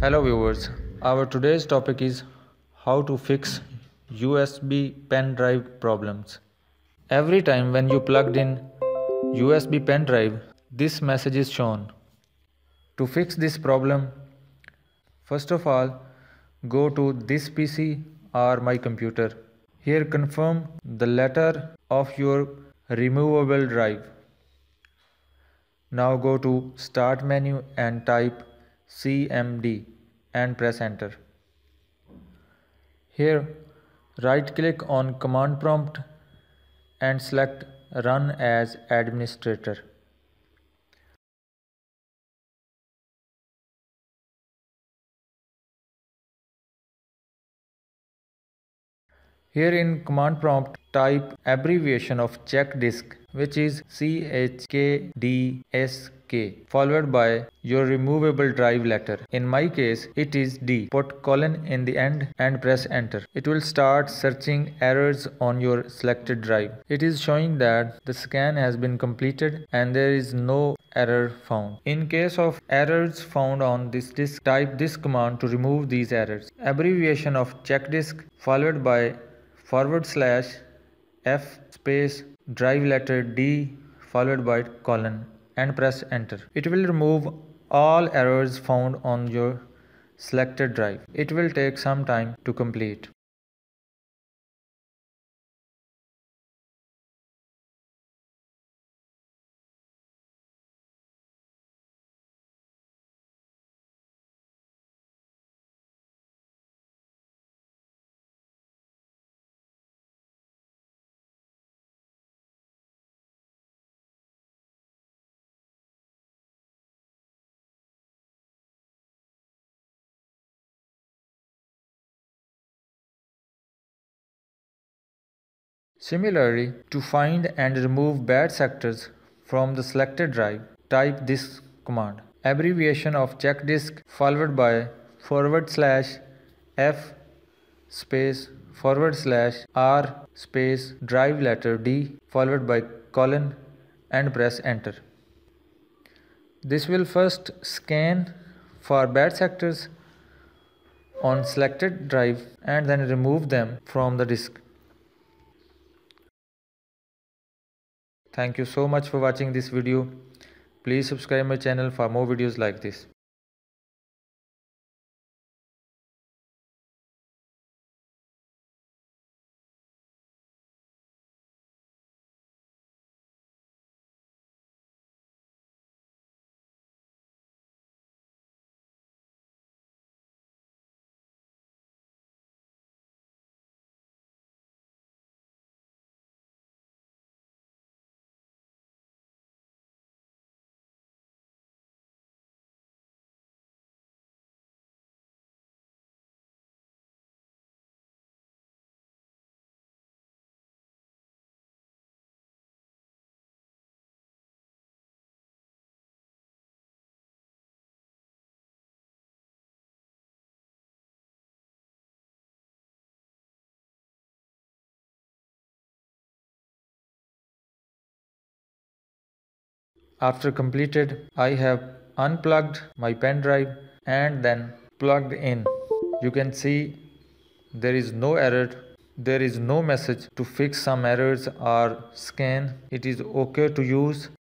Hello viewers, our today's topic is how to fix USB pen drive problems. Every time when you plugged in USB pen drive, this message is shown. To fix this problem, first of all, go to this PC or my computer. Here confirm the letter of your removable drive. Now go to Start menu and type CMD and press enter. Here right click on command prompt and select Run as administrator. Here in command prompt type abbreviation of check disk, which is CHKDSK, followed by your removable drive letter. In my case it is D. Put colon in the end and press enter. It will start searching errors on your selected drive. It is showing that the scan has been completed and there is no error found. In case of errors found on this disk, type this command to remove these errors. Abbreviation of check disk followed by /F space drive letter D followed by colon and press enter. It will remove all errors found on your selected drive. It will take some time to complete. Similarly, to find and remove bad sectors from the selected drive, type this command. Abbreviation of check disk followed by /F space /R space drive letter D followed by colon and press enter. This will first scan for bad sectors on selected drive and then remove them from the disk. Thank you so much for watching this video. Please subscribe my channel for more videos like this. After completed, I have unplugged my pen drive and then plugged in. You can see there is no error. There is no message to fix some errors or scan. It is okay to use.